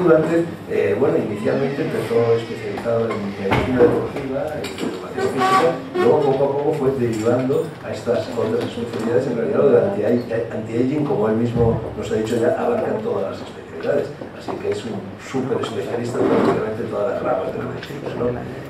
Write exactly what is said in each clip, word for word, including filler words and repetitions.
Durantes, eh, bueno, inicialmente empezó especializado en medicina deportiva, en educación física, luego poco a poco fue derivando a estas otras especialidades. En realidad lo de anti-aging, como él mismo nos ha dicho ya, abarca todas las especialidades, así que es un súper especialista en prácticamente todas las ramas de la medicina, ¿no?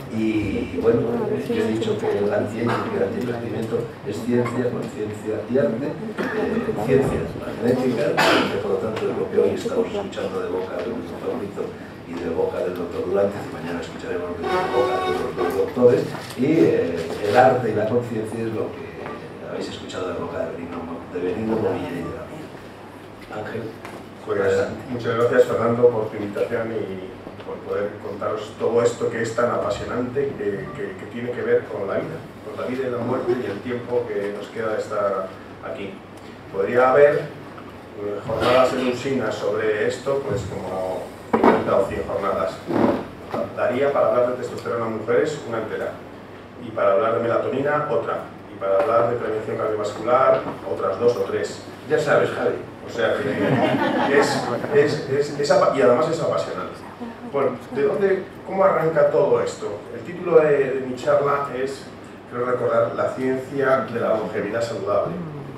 Y bueno, yo he dicho que el anti-aging, que el anti-envejecimiento es ciencia, conciencia y arte, eh, ciencias magnéticas, que por lo tanto es lo que hoy estamos escuchando de boca de nuestro favorito y de boca del doctor Durantes, y mañana escucharemos de boca de los dos doctores, y eh, el arte y la conciencia es lo que habéis escuchado de boca de Benigno, de Benigno Movilla y de la mía. Ángel. Pues muchas gracias, Fernando, por tu invitación y por poder contaros todo esto que es tan apasionante, que, que, que tiene que ver con la vida, con la vida y la muerte y el tiempo que nos queda de estar aquí. Podría haber eh, jornadas en Usina sobre esto, pues como cincuenta o cien jornadas. Daría para hablar de testosterona en mujeres una entera, y para hablar de melatonina otra, y para hablar de prevención cardiovascular otras dos o tres. Ya sabes, Javi. O sea que es, es, es, es, y además es apasionante. Bueno, ¿de dónde, cómo arranca todo esto? El título de, de mi charla es, creo recordar, la ciencia de la longevidad saludable.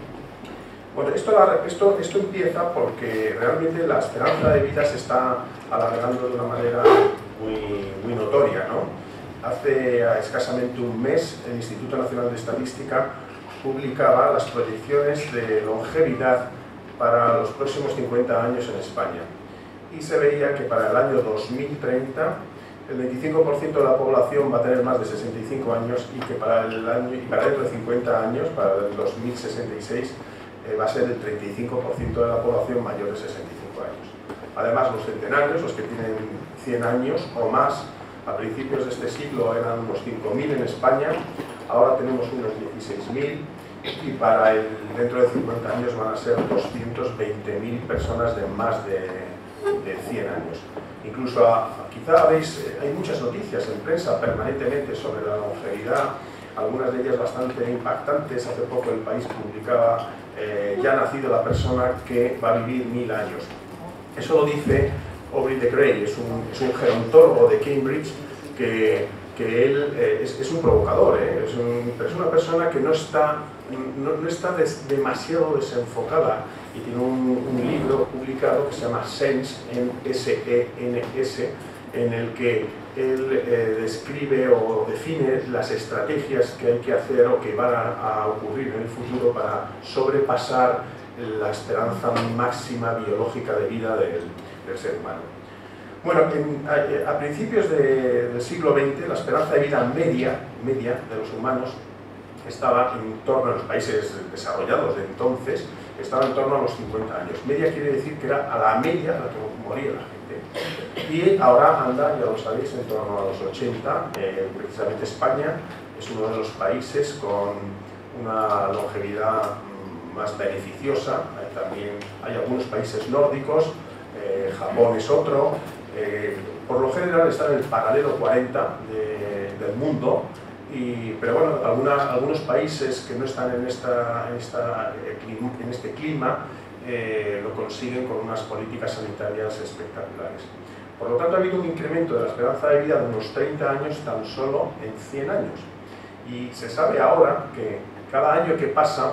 Bueno, esto, esto, esto empieza porque realmente la esperanza de vida se está alargando de una manera muy, muy notoria, ¿no? Hace escasamente un mes el Instituto Nacional de Estadística publicaba las proyecciones de longevidad para los próximos cincuenta años en España. Y se veía que para el año dos mil treinta el veinticinco por ciento de la población va a tener más de sesenta y cinco años, y que para el año, y para dentro de cincuenta años, para el dos mil sesenta y seis, eh, va a ser el treinta y cinco por ciento de la población mayor de sesenta y cinco años. Además, los centenarios, los que tienen cien años o más, a principios de este siglo eran unos cinco mil en España, ahora tenemos unos dieciséis mil, y para el, dentro de cincuenta años van a ser doscientos veinte mil personas de más de, de cien años. Incluso, a, quizá veis, hay muchas noticias en prensa permanentemente sobre la longevidad, algunas de ellas bastante impactantes. Hace poco El País publicaba eh, ya ha nacido la persona que va a vivir mil años. Eso lo dice Aubrey de Grey, es un, es un gerontólogo de Cambridge que, que él eh, es, es un provocador, ¿eh? es, un, es una persona que no está, no, no está des, demasiado desenfocada, y tiene un, un libro publicado que se llama Sense, S E N S, en el que él eh, describe o define las estrategias que hay que hacer o que van a, a ocurrir en el futuro para sobrepasar la esperanza máxima biológica de vida del, del ser humano. Bueno, en, a, a principios de, del siglo veinte, la esperanza de vida media, media de los humanos estaba en torno a los países desarrollados de entonces, estaba en torno a los cincuenta años. Media quiere decir que era a la media a la que moría la gente. Y ahora anda, ya lo sabéis, en torno a los ochenta. Eh, precisamente España es uno de los países con una longevidad más beneficiosa. Eh, también hay algunos países nórdicos, eh, Japón es otro. Eh, por lo general está en el paralelo cuarenta de, del mundo. Y, pero bueno, algunas, algunos países que no están en, esta, en, esta, en este clima eh, lo consiguen con unas políticas sanitarias espectaculares. Por lo tanto, ha habido un incremento de la esperanza de vida de unos treinta años tan solo en cien años. Y se sabe ahora que cada año que pasa,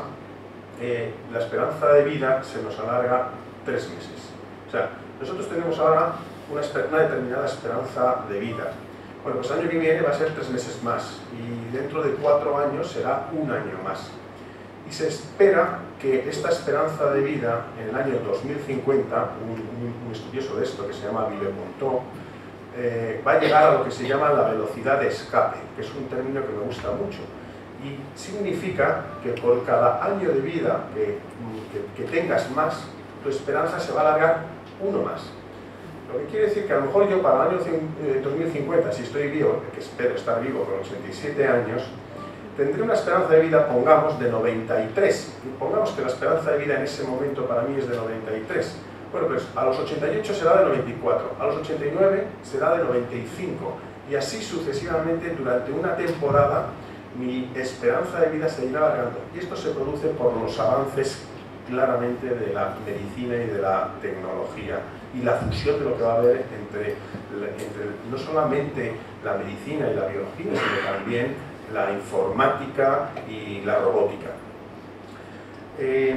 eh, la esperanza de vida se nos alarga tres meses. O sea, nosotros tenemos ahora una, una determinada esperanza de vida. Bueno, pues el año que viene va a ser tres meses más, y dentro de cuatro años será un año más. Y se espera que esta esperanza de vida en el año dos mil cincuenta, un, un, un estudioso de esto que se llama Villemontot, eh, va a llegar a lo que se llama la velocidad de escape, que es un término que me gusta mucho. Y significa que por cada año de vida que, que, que tengas más, tu esperanza se va a alargar uno más. Lo que quiere decir que a lo mejor yo para el año dos mil cincuenta, si estoy vivo, que espero estar vivo con ochenta y siete años, tendré una esperanza de vida, pongamos, de noventa y tres. Y pongamos que la esperanza de vida en ese momento para mí es de noventa y tres. Bueno, pues a los ochenta y ocho será de noventa y cuatro, a los ochenta y nueve será de noventa y cinco, y así sucesivamente durante una temporada mi esperanza de vida se irá alargando. Y esto se produce por los avances claramente de la medicina y de la tecnología y la fusión de lo que va a haber entre, entre no solamente la medicina y la biología, sino también la informática y la robótica. Eh,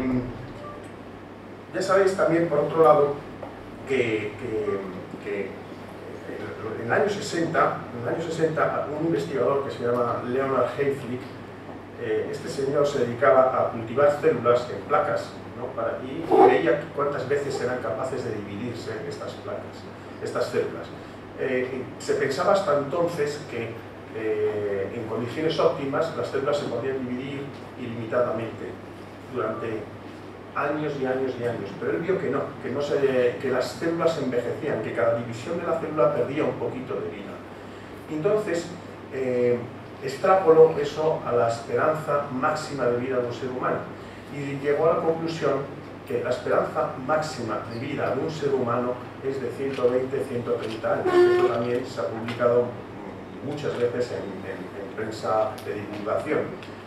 ya sabéis también, por otro lado, que, que, que en el año sesenta, en el año sesenta un investigador que se llama Leonard Hayflick, eh, este señor se dedicaba a cultivar células en placas, ¿no? Para, y veía cuántas veces eran capaces de dividirse estas placas, estas células. Eh, se pensaba hasta entonces que eh, en condiciones óptimas las células se podían dividir ilimitadamente durante años y años y años, pero él vio que no, que, no se, que las células se envejecían, que cada división de la célula perdía un poquito de vida. Entonces, eh, extrapoló eso a la esperanza máxima de vida de un ser humano y llegó a la conclusión que la esperanza máxima de vida de un ser humano es de ciento veinte a ciento treinta años. Esto también se ha publicado muchas veces en, en, en prensa de divulgación.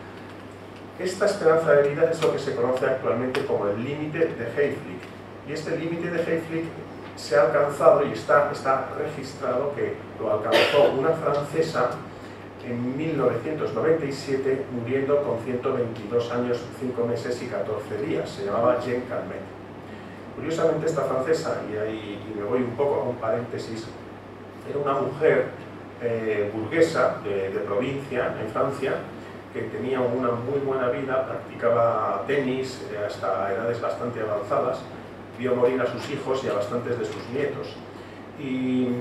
Esta esperanza de vida es lo que se conoce actualmente como el límite de Hayflick. Y este límite de Hayflick se ha alcanzado y está, está registrado que lo alcanzó una francesa en mil novecientos noventa y siete, muriendo con ciento veintidós años, cinco meses y catorce días. Se llamaba Jeanne Calment. Curiosamente, esta francesa, y ahí y me voy un poco a un paréntesis, era una mujer eh, burguesa de, de provincia en Francia, que tenía una muy buena vida, practicaba tenis eh, hasta edades bastante avanzadas, vio morir a sus hijos y a bastantes de sus nietos. Y,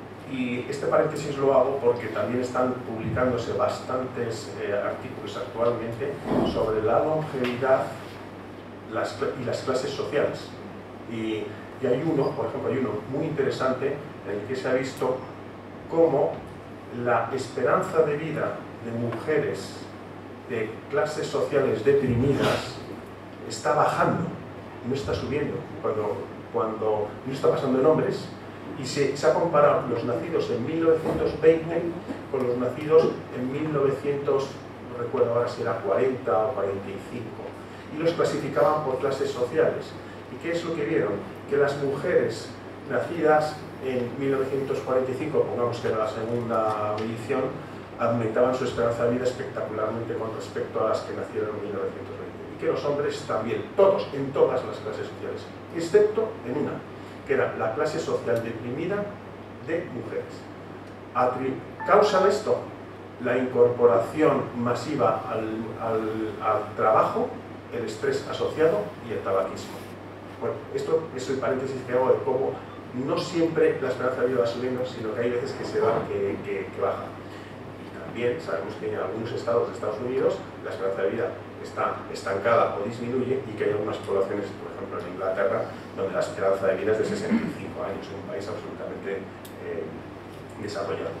y este paréntesis lo hago porque también están publicándose bastantes eh, artículos actualmente sobre la longevidad las, y las clases sociales. Y, y hay uno, por ejemplo, hay uno muy interesante en el que se ha visto cómo la esperanza de vida de mujeres de clases sociales deprimidas está bajando, no está subiendo, cuando, cuando no está pasando en hombres, y se, se ha comparado los nacidos en mil novecientos veinte con los nacidos en mil novecientos, no recuerdo ahora si era cuarenta o cuarenta y cinco, y los clasificaban por clases sociales. ¿Y qué es lo que vieron? Que las mujeres nacidas en mil novecientos cuarenta y cinco, pongamos que era la segunda medición, aumentaban su esperanza de vida espectacularmente con respecto a las que nacieron en mil novecientos veinte. Y que los hombres también, todos, en todas las clases sociales, excepto en una, que era la clase social deprimida de mujeres. Atri ¿Causa de esto? La incorporación masiva al, al, al trabajo, el estrés asociado y el tabaquismo. Bueno, esto es el paréntesis que hago de cómo no siempre la esperanza de vida va subiendo, sino que hay veces que se va, que, que, que baja. También sabemos que en algunos estados de Estados Unidos la esperanza de vida está estancada o disminuye, y que hay algunas poblaciones, por ejemplo en Inglaterra, donde la esperanza de vida es de sesenta y cinco años, en un país absolutamente eh, desarrollado.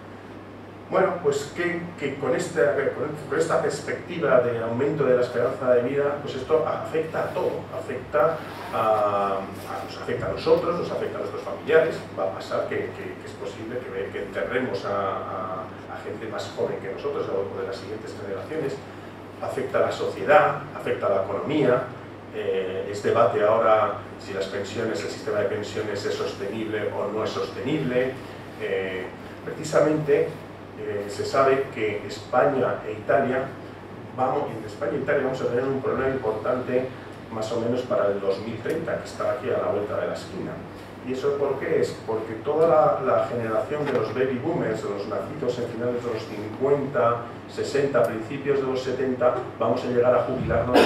Bueno, pues que, que con, este, con, con esta perspectiva de aumento de la esperanza de vida, pues esto afecta a todo, afecta a, a, nos afecta a nosotros, nos afecta a nuestros familiares. Va a pasar que, que, que es posible que, que enterremos a, a, a gente más joven que nosotros, o de las siguientes generaciones. Afecta a la sociedad, afecta a la economía. Eh, es debate ahora si las pensiones, el sistema de pensiones es sostenible o no es sostenible. Eh, precisamente Eh, se sabe que España e Italia, vamos, en España e Italia vamos a tener un problema importante más o menos para el dos mil treinta, que está aquí a la vuelta de la esquina. ¿Y eso por qué es? Porque toda la, la generación de los baby boomers, de los nacidos en finales de los cincuenta, sesenta, principios de los setenta, vamos a llegar a jubilarnos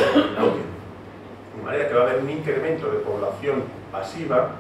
de manera que va a haber un incremento de población pasiva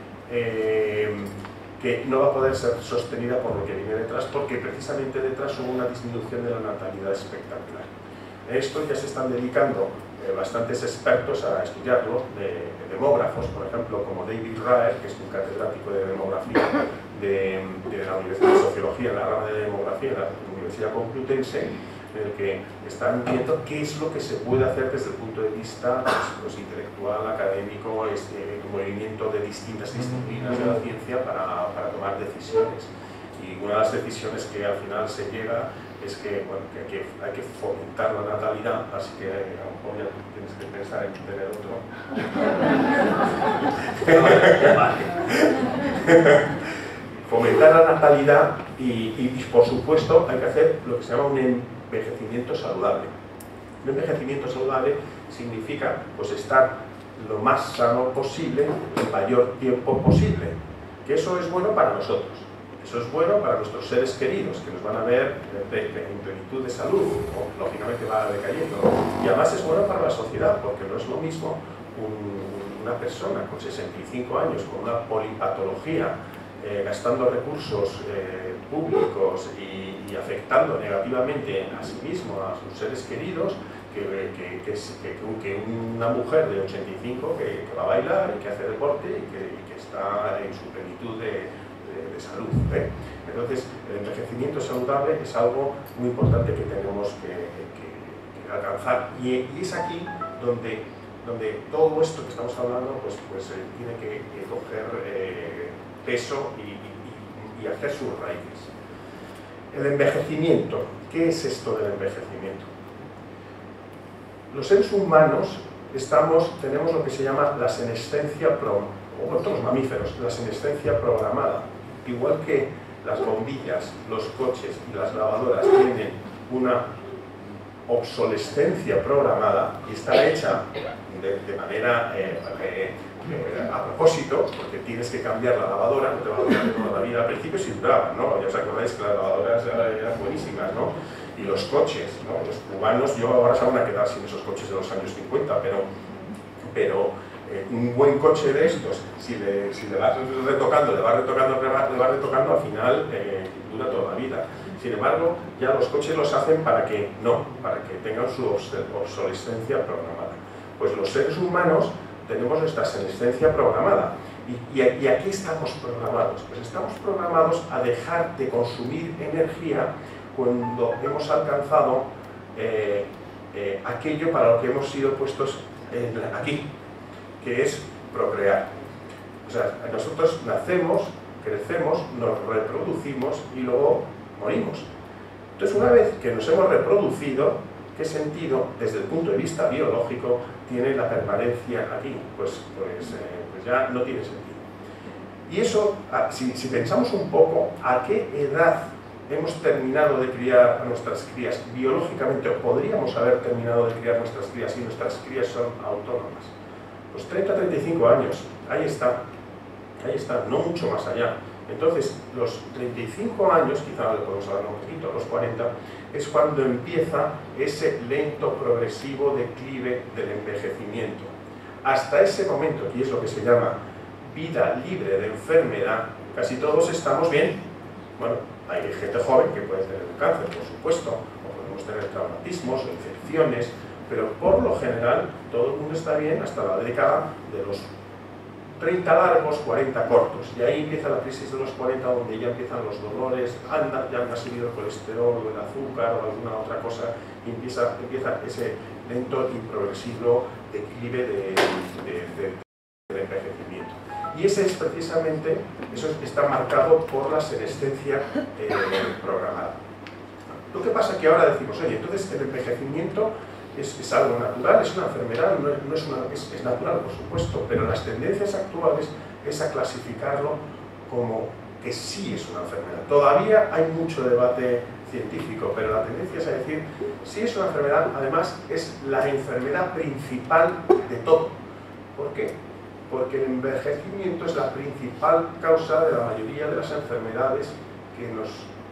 eh, que no va a poder ser sostenida por lo que viene detrás, porque precisamente detrás hubo una disminución de la natalidad espectacular. Esto ya se están dedicando eh, bastantes expertos a estudiarlo, de, de demógrafos, por ejemplo, como David Raer, que es un catedrático de demografía de, de la Universidad de Sociología, en la rama de demografía de la Universidad Complutense, en el que están viendo qué es lo que se puede hacer desde el punto de vista pues, pues, intelectual, académico, este, movimiento de distintas disciplinas de la ciencia para, para tomar decisiones. Y una de las decisiones que al final se llega es que, bueno, que hay, que hay que fomentar la natalidad, así que a lo mejor ya tienes que pensar en tener otro. Fomentar la natalidad y, y, y, por supuesto, hay que hacer lo que se llama un envejecimiento saludable. Un envejecimiento saludable significa pues, estar lo más sano posible, el mayor tiempo posible. Que eso es bueno para nosotros. Eso es bueno para nuestros seres queridos, que nos van a ver en plenitud de salud, o lógicamente va decayendo. Y además es bueno para la sociedad, porque no es lo mismo un, una persona con sesenta y cinco años, con una polipatología, eh, gastando recursos eh, públicos y, y afectando negativamente a sí mismo, a sus seres queridos, que, que, que, que, que una mujer de ochenta y cinco que, que va a bailar y que hace deporte y que, y que está en su plenitud de De, de salud. ¿eh? Entonces, el envejecimiento saludable es algo muy importante que tenemos que, que, que alcanzar. Y, y es aquí donde, donde todo esto que estamos hablando pues, pues, eh, tiene que, que coger eh, peso y, y, y hacer sus raíces. El envejecimiento. ¿Qué es esto del envejecimiento? Los seres humanos estamos, tenemos lo que se llama la senescencia programada, o otros mamíferos, la senescencia programada. Igual que las bombillas, los coches y las lavadoras tienen una obsolescencia programada y está hecha de, de manera eh, eh, eh, a propósito, porque tienes que cambiar la lavadora, no te va a durar toda la vida. Al principio sí duraba, ¿no? Ya os acordáis que las lavadoras eran buenísimas, ¿no? Y los coches, ¿no? Los cubanos, yo ahora se van a quedar sin esos coches de los años cincuenta, pero, pero Eh, un buen coche de estos, si le, si le vas retocando, le vas retocando, le vas, le vas retocando, al final eh, dura toda la vida. Sin embargo, ya los coches los hacen para que no, para que tengan su obsolescencia programada. Pues los seres humanos tenemos nuestra senescencia programada. Y, y, y aquí estamos programados. Pues estamos programados a dejar de consumir energía cuando hemos alcanzado eh, eh, aquello para lo que hemos sido puestos en la, aquí, que es procrear. O sea, nosotros nacemos, crecemos, nos reproducimos y luego morimos. Entonces, una vez que nos hemos reproducido, ¿qué sentido, desde el punto de vista biológico, tiene la permanencia aquí? Pues, pues, eh, pues ya no tiene sentido. Y eso, si, si pensamos un poco, ¿a qué edad hemos terminado de criar a nuestras crías biológicamente, o podríamos haber terminado de criar nuestras crías y nuestras crías son autónomas? Pues treinta a treinta y cinco años, ahí está, ahí está, no mucho más allá. Entonces, los treinta y cinco años, quizá le podemos hablar un poquito, los cuarenta, es cuando empieza ese lento, progresivo declive del envejecimiento. Hasta ese momento, y es lo que se llama vida libre de enfermedad, casi todos estamos bien. Bueno, hay gente joven que puede tener un cáncer, por supuesto, o podemos tener traumatismos o infecciones, pero por lo general todo el mundo está bien hasta la década de los treinta largos, cuarenta cortos. Y ahí empieza la crisis de los cuarenta, donde ya empiezan los dolores, anda, ya me ha subido el colesterol o el azúcar o alguna otra cosa, y empieza, empieza ese lento y progresivo declive de, de, de, de envejecimiento. Y ese es precisamente, eso está marcado por la senescencia eh, programada. Lo que pasa es que ahora decimos, oye, entonces el envejecimiento Es, es algo natural, es una enfermedad, no, no es, una, es, es natural, por supuesto, pero las tendencias actuales es a clasificarlo como que sí es una enfermedad. Todavía hay mucho debate científico, pero la tendencia es a decir, sí es una enfermedad, además es la enfermedad principal de todo. ¿Por qué? Porque el envejecimiento es la principal causa de la mayoría de las enfermedades que nos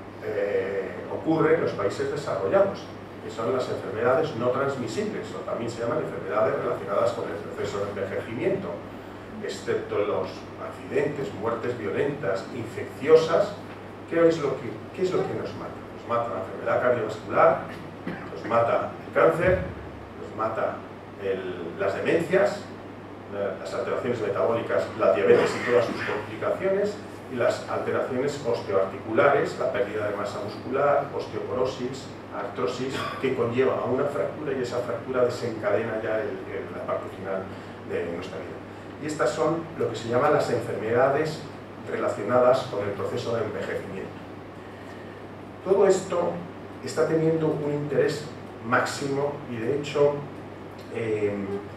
eh, ocurren en los países desarrollados, que son las enfermedades no transmisibles, o también se llaman enfermedades relacionadas con el proceso de envejecimiento, excepto los accidentes, muertes violentas, infecciosas. ¿Qué es lo que, qué es lo que nos mata? Nos mata la enfermedad cardiovascular, nos mata el cáncer, nos mata el, las demencias, las alteraciones metabólicas, la diabetes y todas sus complicaciones, y las alteraciones osteoarticulares, la pérdida de masa muscular, osteoporosis, artrosis, que conlleva a una fractura, y esa fractura desencadena ya el, el, la parte final de nuestra vida. Y estas son lo que se llaman las enfermedades relacionadas con el proceso de envejecimiento. Todo esto está teniendo un interés máximo y de hecho eh,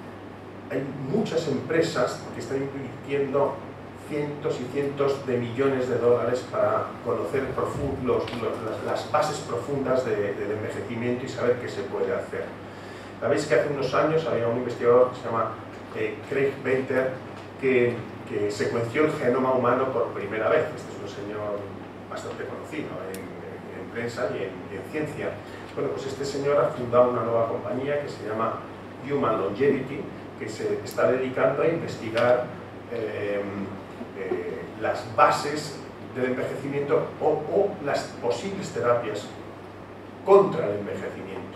hay muchas empresas que están invirtiendo cientos y cientos de millones de dólares para conocer los, los, las, las bases profundas de, del envejecimiento y saber qué se puede hacer. Sabéis que hace unos años había un investigador que se llama eh, Craig Venter que, que secuenció el genoma humano por primera vez. Este es un señor bastante conocido en, en, en prensa y en, y en ciencia. Bueno, pues este señor ha fundado una nueva compañía que se llama Human Longevity, que se está dedicando a investigar eh, eh, las bases del envejecimiento o, o las posibles terapias contra el envejecimiento.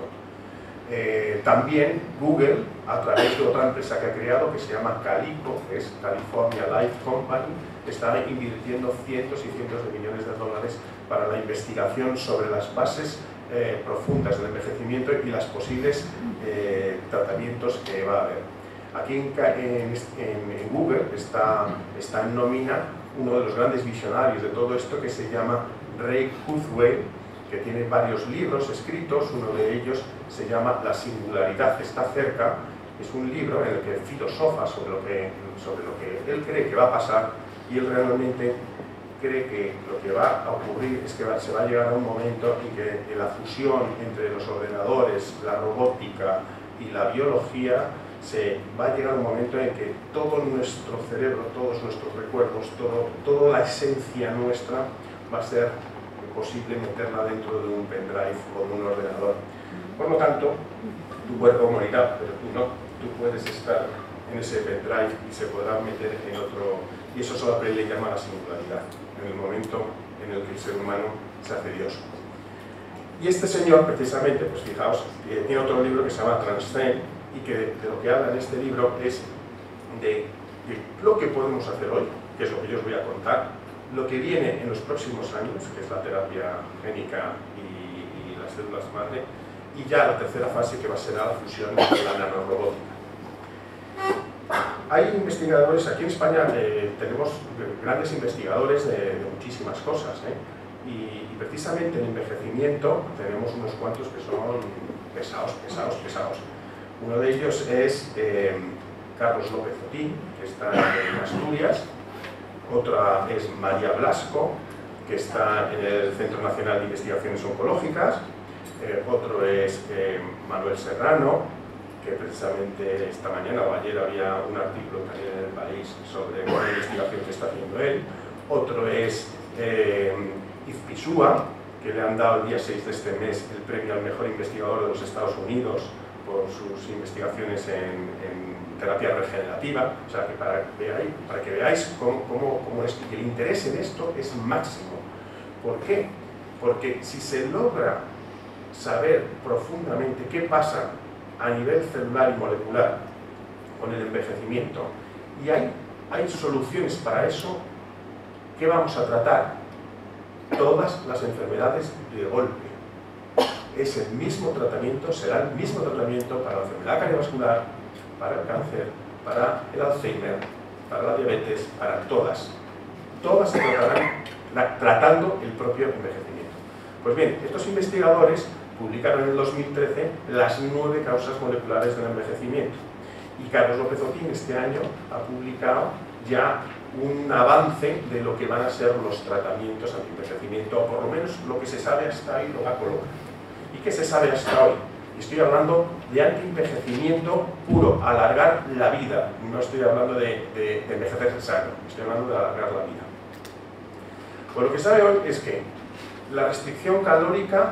Eh, también Google, a través de otra empresa que ha creado que se llama Calico, que es California Life Company, está invirtiendo cientos y cientos de millones de dólares para la investigación sobre las bases eh, profundas del envejecimiento y las posibles eh, tratamientos que va a haber. Aquí en, en, en Google está, está en nómina uno de los grandes visionarios de todo esto que se llama Ray Kurzweil, que tiene varios libros escritos. Uno de ellos se llama La singularidad está cerca. Es un libro en el que filosofa sobre lo que, sobre lo que él cree que va a pasar, y él realmente cree que lo que va a ocurrir es que va, se va a llegar a un momento en que en la fusión entre los ordenadores, la robótica y la biología, se va a llegar un momento en que todo nuestro cerebro, todos nuestros recuerdos, todo, toda la esencia nuestra va a ser posible meterla dentro de un pendrive o de un ordenador. Por lo tanto, tu cuerpo morirá, pero tú no. Tú puedes estar en ese pendrive y se podrá meter en otro, y eso solo le llama la singularidad, en el momento en el que el ser humano se hace Dios. Y este señor, precisamente, pues fijaos, tiene otro libro que se llama Transcend, y que de lo que habla en este libro es de, de lo que podemos hacer hoy, que es lo que yo os voy a contar, lo que viene en los próximos años, que es la terapia génica y, y las células madre, y ya la tercera fase, que va a ser la fusión con la nanorobótica. Hay investigadores, aquí en España eh, tenemos grandes investigadores de, de muchísimas cosas, ¿eh? y, y precisamente en envejecimiento tenemos unos cuantos que son pesados, pesados, pesados. Uno de ellos es eh, Carlos López Otín, que está en Asturias. Otra es María Blasco, que está en el Centro Nacional de Investigaciones Oncológicas. Eh, otro es eh, Manuel Serrano, que precisamente esta mañana o ayer había un artículo también en El País sobre la investigación que está haciendo él. Otro es eh, Izpisua, que le han dado el día seis de este mes el premio al mejor investigador de los Estados Unidos por sus investigaciones en, en terapia regenerativa. O sea, que para, veáis, para que veáis cómo, cómo, cómo es, que el interés en esto es máximo. ¿Por qué? Porque si se logra saber profundamente qué pasa a nivel celular y molecular con el envejecimiento, y hay, hay soluciones para eso, ¿qué vamos a tratar? Todas las enfermedades de golpe. Es el mismo tratamiento, será el mismo tratamiento para la enfermedad cardiovascular, para el cáncer, para el Alzheimer, para la diabetes, para todas. Todas se tratarán la, tratando el propio envejecimiento. Pues bien, estos investigadores publicaron en el dos mil trece las nueve causas moleculares del envejecimiento. Y Carlos López Otín este año ha publicado ya un avance de lo que van a ser los tratamientos anti-envejecimiento, o por lo menos lo que se sabe hasta ahí lo va a colocar. ¿Y qué se sabe hasta hoy? Estoy hablando de anti-envejecimiento puro, alargar la vida. No estoy hablando de, de, de envejecer sano, estoy hablando de alargar la vida. Pues lo que se sabe hoy es que la restricción calórica,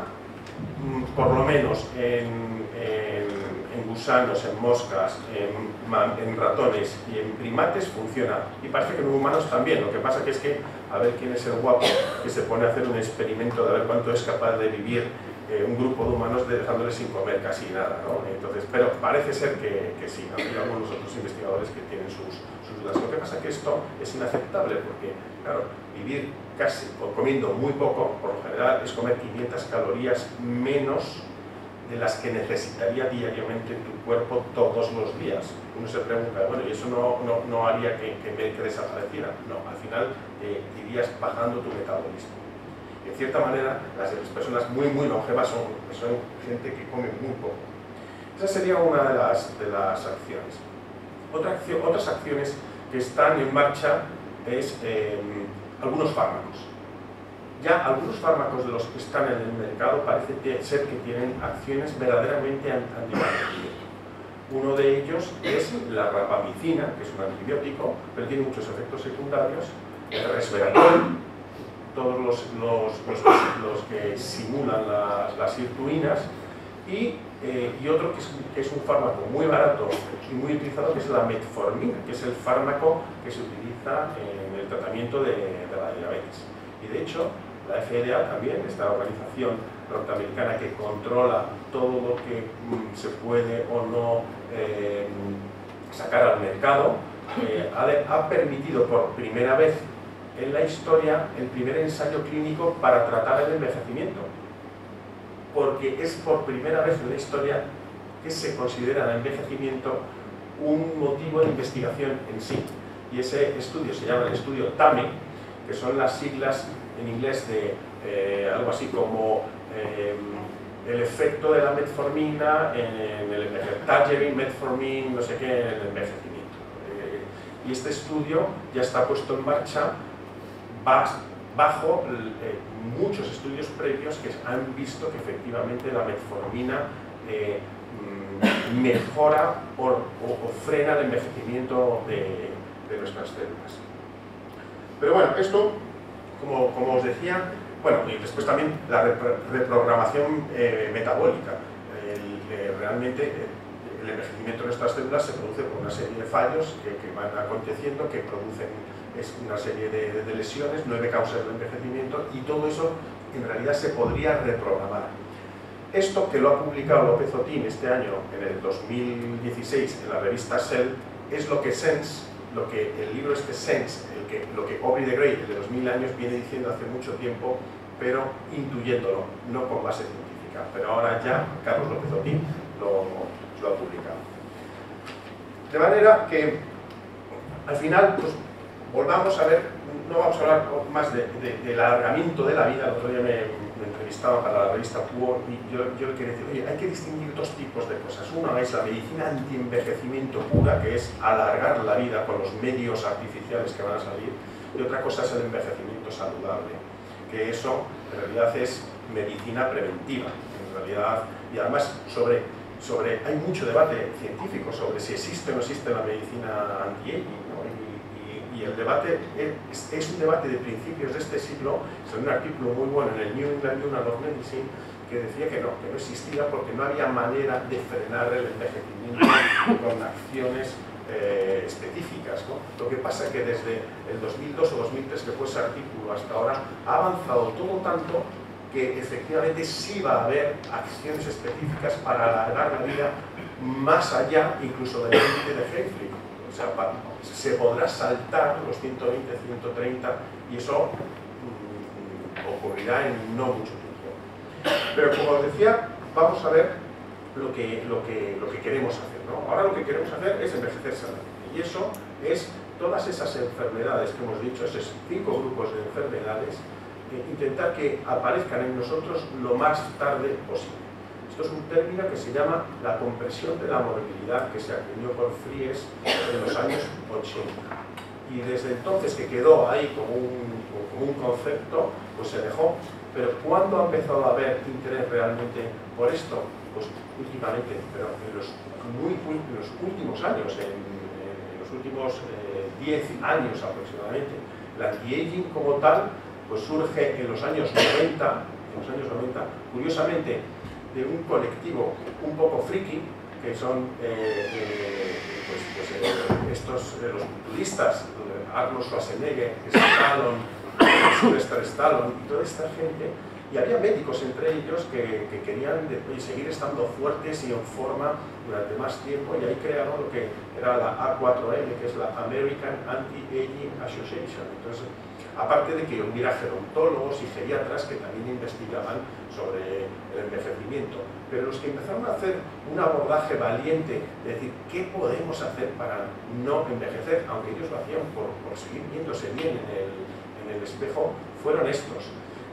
por lo menos en, en, en gusanos, en moscas, en, en ratones y en primates, funciona. Y parece que en humanos también. Lo que pasa que es que a ver quién es el guapo que se pone a hacer un experimento de ver cuánto es capaz de vivir eh, un grupo de humanos de dejándoles sin comer casi nada, ¿no? Entonces, pero parece ser que, que sí. Hay algunos otros investigadores que tienen sus, sus dudas. Lo que pasa es que esto es inaceptable porque, claro, vivir casi o comiendo muy poco, por lo general, es comer quinientas calorías menos de las que necesitaría diariamente tu cuerpo todos los días. Uno se pregunta, bueno, ¿y eso no, no, no haría que, que, que desapareciera? No, al final eh, irías bajando tu metabolismo. En cierta manera, las personas muy, muy longevas son, son gente que come muy poco. Esa sería una de las, de las acciones. Otra acción, otras acciones que están en marcha es eh, algunos fármacos. Ya algunos fármacos de los que están en el mercado parece ser que tienen acciones verdaderamente anti-envejecimiento. Uno de ellos es la rapamicina, que es un antibiótico, pero tiene muchos efectos secundarios. El resveratrol, todos los, los, los, los que simulan las, las sirtuinas, y, eh, y otro que es, que es un fármaco muy barato y muy utilizado, que es la metformina, que es el fármaco que se utiliza en el tratamiento de, de la diabetes. Y de hecho, la F D A también, esta organización norteamericana que controla todo lo que mm, se puede o no eh, sacar al mercado, eh, ha, de, ha permitido por primera vez en la historia el primer ensayo clínico para tratar el envejecimiento, porque es por primera vez en la historia que se considera el envejecimiento un motivo de investigación en sí. Y ese estudio se llama el estudio TAME, que son las siglas en inglés de eh, algo así como eh, el efecto de la metformina en el envejecimiento, Targeting Metformin, no sé qué, en el envejecimiento. Eh, y este estudio ya está puesto en marcha bajo eh, muchos estudios previos que han visto que efectivamente la metformina eh, mejora o, o, o frena el envejecimiento de, de nuestras células. Pero bueno, esto, como, como os decía, bueno, y después también la reprogramación eh, metabólica. El, eh, realmente el envejecimiento de nuestras células se produce por una serie de fallos que, que van aconteciendo, que producen es una serie de, de lesiones, nueve causas de envejecimiento, y todo eso en realidad se podría reprogramar. Esto, que lo ha publicado López Otín este año, en el dos mil dieciséis, en la revista Cell, es lo que Sense, lo que el libro este Sense, el que, lo que Aubrey de Grey, el de dos mil años, viene diciendo hace mucho tiempo, pero intuyéndolo, no con base científica. Pero ahora ya Carlos López Otín lo, lo ha publicado. De manera que, al final, pues, volvamos a ver, no vamos a hablar más de, de, del alargamiento de la vida. El otro día me, me entrevistaba para la revista Puo y yo, yo le quería decir, oye, hay que distinguir dos tipos de cosas. Una es la medicina anti-envejecimiento pura, que es alargar la vida con los medios artificiales que van a salir, y otra cosa es el envejecimiento saludable, que eso en realidad es medicina preventiva, en realidad, y además sobre, sobre hay mucho debate científico sobre si existe o no existe la medicina anti-aging, ¿no? Y el debate es, es un debate de principios de este siglo. Es un artículo muy bueno en el New England Journal of Medicine que decía que no, que no existía porque no había manera de frenar el envejecimiento con acciones eh, específicas, ¿no? Lo que pasa es que desde el dos mil dos o dos mil tres, que fue ese artículo, hasta ahora, ha avanzado todo tanto que efectivamente sí va a haber acciones específicas para alargar la vida más allá incluso del límite de Hayflick. O sea, se podrá saltar los ciento veinte, ciento treinta y eso mm, ocurrirá en no mucho tiempo. Pero como os decía, vamos a ver lo que, lo que, lo que queremos hacer, ¿no? Ahora lo que queremos hacer es envejecer sanamente. Y eso es todas esas enfermedades que hemos dicho, esos cinco grupos de enfermedades, eh, intentar que aparezcan en nosotros lo más tarde posible. Esto es un término que se llama la compresión de la morbilidad, que se acuñó por Fries en los años ochenta. Y desde entonces, que quedó ahí como un, como un concepto, pues se dejó. Pero ¿cuándo ha empezado a haber interés realmente por esto? Pues últimamente, pero en los, muy, muy, en los últimos años, en, en los últimos diez eh, años aproximadamente. El anti-aging como tal, pues surge en los años noventa, en los años noventa, curiosamente, de un colectivo un poco friki, que son eh, eh, pues, pues, eh, estos, eh, los culturistas, Arnold Schwarzenegger, Stallone, Sylvester Stallone y toda esta gente, y había médicos entre ellos que, que querían de, seguir estando fuertes y en forma durante más tiempo, y ahí crearon lo que era la A cuatro M, que es la American Anti-Aging Association. Entonces, aparte de que hubiera gerontólogos y geriatras que también investigaban sobre el envejecimiento, pero los que empezaron a hacer un abordaje valiente de decir qué podemos hacer para no envejecer, aunque ellos lo hacían por, por seguir viéndose bien en el, en el espejo, fueron estos.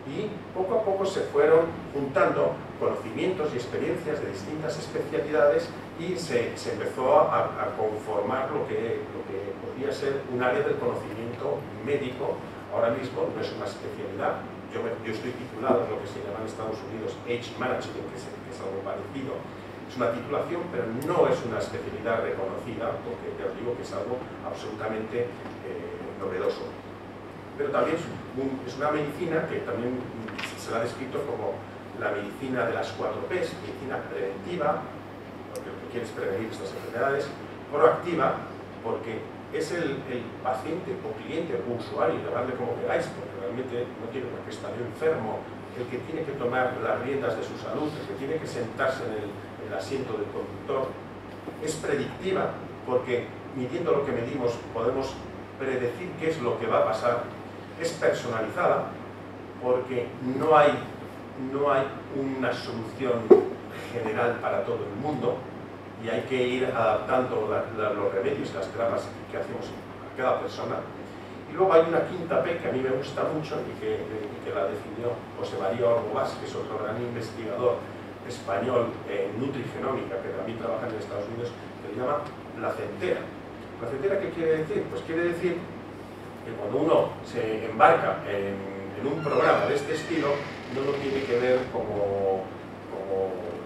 y poco a poco se fueron juntando conocimientos y experiencias de distintas especialidades y se, se empezó a, a conformar lo que, lo que podía ser un área del conocimiento médico. Ahora mismo no es una especialidad, yo, me, yo estoy titulado en lo que se llama en Estados Unidos Age Management, que es, que es algo parecido. Es una titulación, pero no es una especialidad reconocida, porque ya os digo que es algo absolutamente eh, novedoso. Pero también es, un, es una medicina que también se la ha descrito como la medicina de las cuatro P's, medicina preventiva, porque lo que quiere es prevenir estas enfermedades, proactiva, porque es el, el paciente o cliente o usuario, llamadle como queráis, porque realmente no tiene por qué estar enfermo, el que tiene que tomar las riendas de su salud, el que tiene que sentarse en el, en el asiento del conductor. Es predictiva, porque midiendo lo que medimos podemos predecir qué es lo que va a pasar. Es personalizada, porque no hay, no hay una solución general para todo el mundo y hay que ir adaptando la, la, los remedios y las terapias que hacemos a cada persona. Y luego hay una quinta P que a mí me gusta mucho y que, y que la definió José María Orgobás, que es otro gran investigador español en nutrigenómica, que también trabaja en Estados Unidos, que le llama placentera. ¿Placentera qué quiere decir? Pues quiere decir que cuando uno se embarca en, en un programa de este estilo, no lo tiene que ver como, como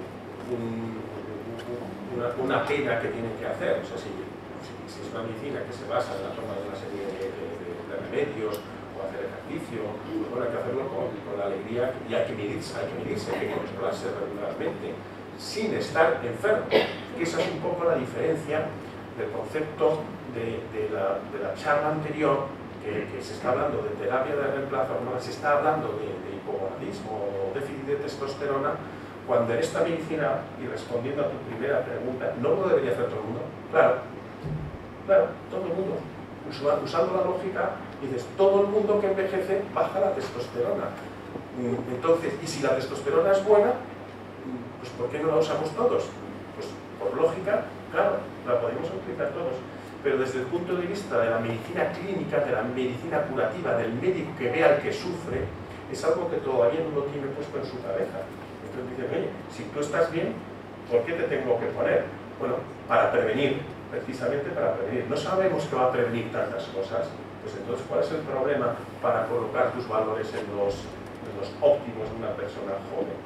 un, una, una pena que tiene que hacer. O sea, si, si, si es una medicina que se basa en la toma de una serie de, de, de, de remedios o hacer ejercicio, bueno, hay que hacerlo con, con la alegría y hay que medirse, hay que medirse, hay que controlarse regularmente, sin estar enfermo. Que esa es un poco la diferencia del concepto de, de, la, de la charla anterior, que, que se está hablando de terapia de reemplazo hormonal, se está hablando de, de hipogonadismo o déficit de testosterona, cuando en esta medicina, y respondiendo a tu primera pregunta, ¿no lo debería hacer todo el mundo? Claro, claro, todo el mundo. Usando la lógica, dices, todo el mundo que envejece baja la testosterona. Entonces, y si la testosterona es buena, pues ¿por qué no la usamos todos? Pues por lógica, claro, la podemos utilizar todos. Pero desde el punto de vista de la medicina clínica, de la medicina curativa, del médico que ve al que sufre, es algo que todavía no lo tiene puesto en su cabeza. Entonces dicen, oye, si tú estás bien, ¿por qué te tengo que poner? Bueno, para prevenir, precisamente para prevenir. No sabemos que va a prevenir tantas cosas, pues entonces, ¿cuál es el problema para colocar tus valores en los, en los óptimos de una persona joven?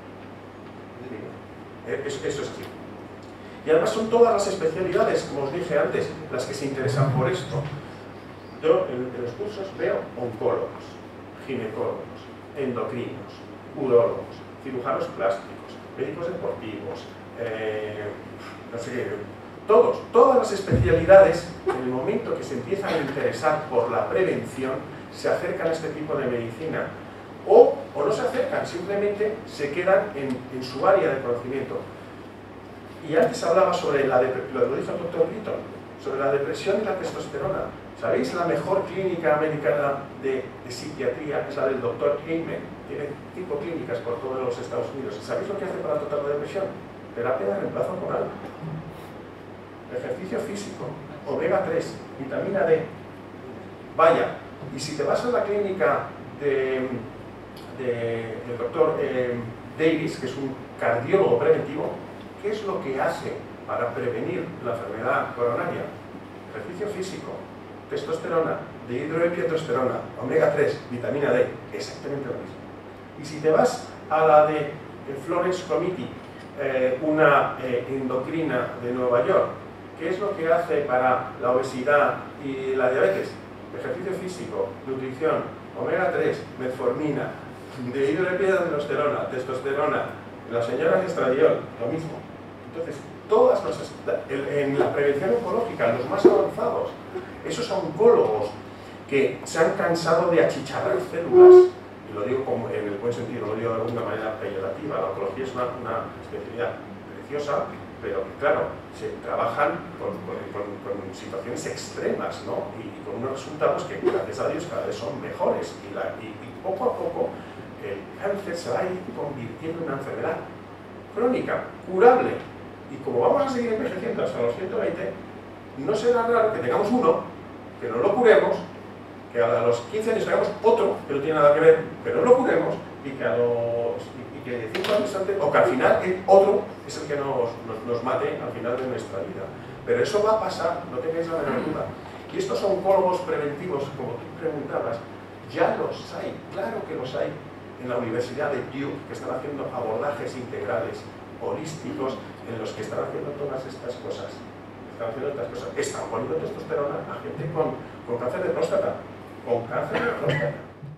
Eso, eso es así. Y además son todas las especialidades, como os dije antes, las que se interesan por esto. Yo en, en los cursos veo oncólogos, ginecólogos, endocrinos, urólogos, cirujanos plásticos, médicos deportivos, eh, no sé qué, todos, todas las especialidades, en el momento que se empiezan a interesar por la prevención, se acercan a este tipo de medicina. O, o no se acercan, simplemente se quedan en, en su área de conocimiento. Y antes hablaba sobre la depresión, lo dijo el doctor Litton, sobre la depresión y la testosterona. ¿Sabéis? La mejor clínica americana de, de psiquiatría es la del doctor Heyman. Tiene cinco clínicas por todos los Estados Unidos. ¿Sabéis lo que hace para tratar la depresión? Terapia de reemplazo hormonal, ejercicio físico, omega tres, vitamina D. Vaya, y si te vas a la clínica de, de, del doctor eh, Davis, que es un cardiólogo preventivo, ¿qué es lo que hace para prevenir la enfermedad coronaria? Ejercicio físico, testosterona, dihidroepiandrosterona, omega tres, vitamina D, exactamente lo mismo. Y si te vas a la de Florence Committee, eh, una eh, endocrina de Nueva York, ¿qué es lo que hace para la obesidad y la diabetes? Ejercicio físico, nutrición, omega tres, metformina, dihidroepiandrosterona, testosterona, la señora estradiol, lo mismo. Entonces, todas las, en la prevención oncológica, los más avanzados, esos oncólogos que se han cansado de achicharrar células, y lo digo como en el buen sentido, lo digo de alguna manera peyorativa, la oncología es una, una especialidad preciosa, pero claro, se trabajan con, con, con, con situaciones extremas, ¿no? Y, y con unos resultados que, gracias a Dios, cada vez son mejores, y, la, y, y poco a poco el cáncer se va a ir convirtiendo en una enfermedad crónica, curable. Y como vamos a seguir envejeciendo hasta los ciento veinte, no será raro que tengamos uno, que no lo curemos que a los quince años hagamos otro que no tiene nada que ver, pero no lo curemos, y que a los y, y que cinco años antes, o que al final el otro es el que nos, nos, nos mate al final de nuestra vida. Pero eso va a pasar, no tengáis la menor duda. Y estos oncólogos preventivos, como tú preguntabas, ya los hay, claro que los hay en la Universidad de Duke, que están haciendo abordajes integrales, holísticos, en los que están haciendo todas estas cosas. Están haciendo estas cosas. Están poniendo testosterona a gente con, con cáncer de próstata. Con cáncer de próstata.